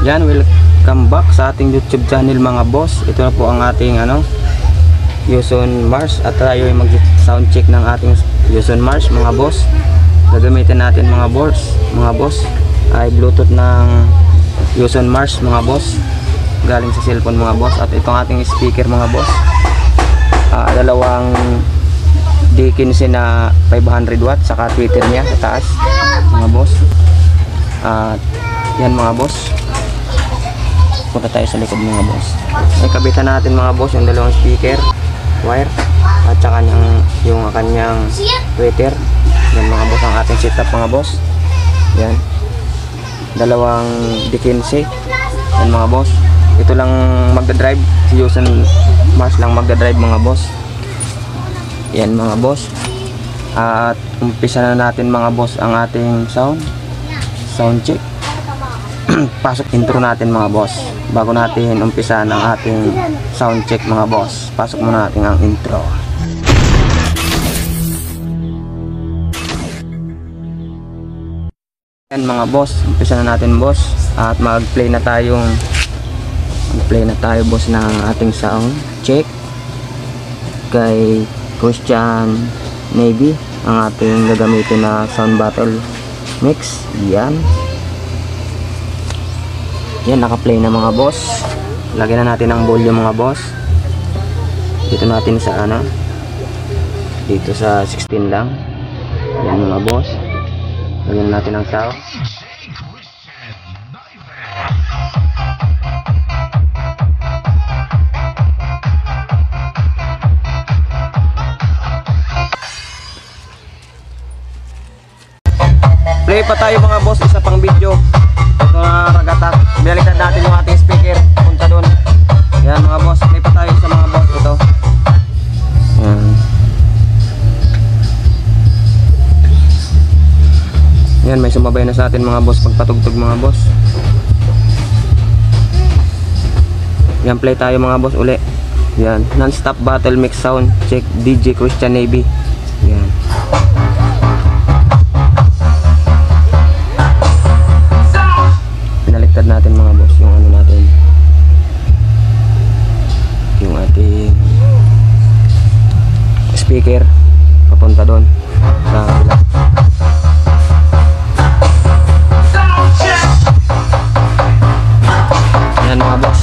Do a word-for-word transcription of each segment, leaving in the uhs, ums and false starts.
Yan, welcome back sa ating YouTube channel mga boss. Ito na po ang ating ano, Yuson Mars at tayo ay mag-sound check ng ating Yuson Mars mga boss. Gagamitin natin mga boss, mga boss ay Bluetooth ng Yuson Mars mga boss. Galing sa cellphone mga boss. At itong ating speaker mga boss, uh, dalawang D fifteen na five hundred watts saka tweeter niya sa taas mga boss. At uh, yan mga boss, punta tayo sa likod mga boss. Ay kabitan natin mga boss yung dalawang speaker wire at saka yung, yung kanyang tweeter. Yan mga boss ang ating setup mga boss. Yan, dalawang D fifteen. Yan mga boss, ito lang magdadrive, si Yuson Mars lang magdadrive mga boss. Yan mga boss. At umpisa na natin mga boss ang ating sound sound check. Pasok intro natin mga boss bago natin umpisa ng ating sound check mga boss. Pasok muna natin ang intro. Yan mga boss, umpisa na natin boss at mag-play na tayong mag-play na tayo boss ng ating sound check kay Christian Navy, ang ating gagamitin na sound battle mix. Yan. Yan, naka-play na mga boss. Lagyan na natin ang volume mga boss. Dito natin sa ano, dito sa sixteen lang. Yan mga boss. Lagyan natin ang sound. Play pa tayo mga boss, isa pang video. Ito na ragatak. Binaliktad natin yung ating speaker. Punta doon. Yan mga boss, play pa tayo sa mga boss. Ito. Yan. Yan, may sumabay na sa atin mga boss pagpatugtog mga boss. Yan, play tayo mga boss uli. Yan, non-stop battle mix sound check D J Christian Navy. Yan. Pinaliktad natin mga boss yung ano natin, yung ating speaker papunta doon sa kabila. Yan mga boss,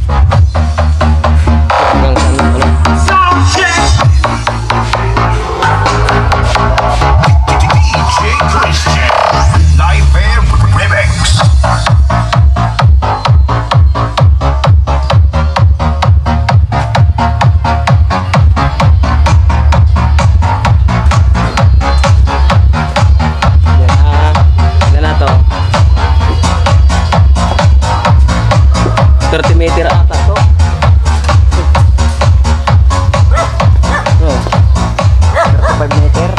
hanggang saan na ano. thirty meter ata to. No. thirty-five meter.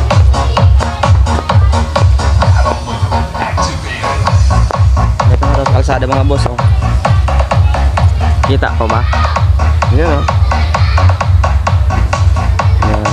Ito na sa kalsada mga boss, oh. Kita ko ba? Yan, oh. Yan.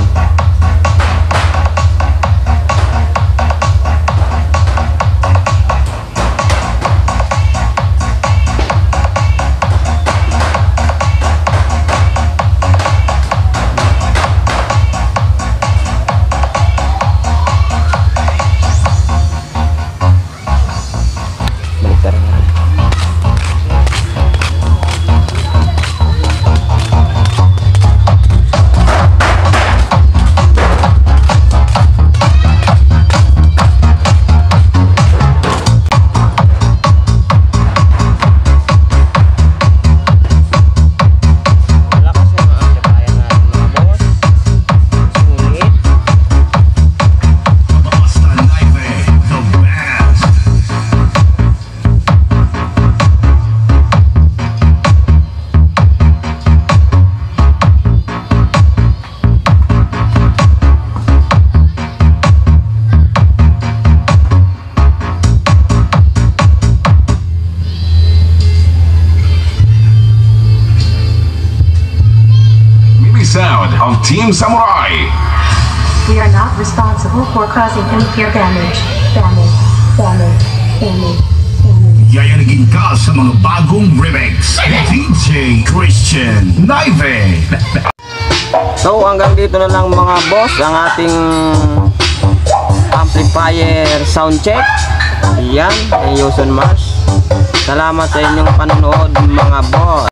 Sound of Team Samurai. We are not responsible for causing any ear damage. Damage. Damage. Damage. Damage. Yayarigin ka sa mga bagong remix. D J Christian Naive. So hanggang dito na lang mga boss ang ating amplifier sound check. Yan, kay Yuson Mars. Salamat sa inyong panonood mga boss.